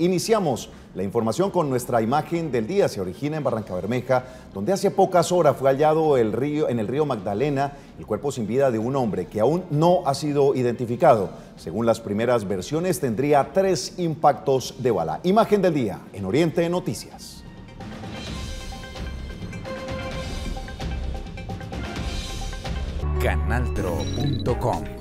Iniciamos la información con nuestra imagen del día. Se origina en Barrancabermeja, donde hace pocas horas fue hallado en el río Magdalena el cuerpo sin vida de un hombre que aún no ha sido identificado. Según las primeras versiones, tendría 3 impactos de bala. Imagen del día en Oriente Noticias. Canaltro.com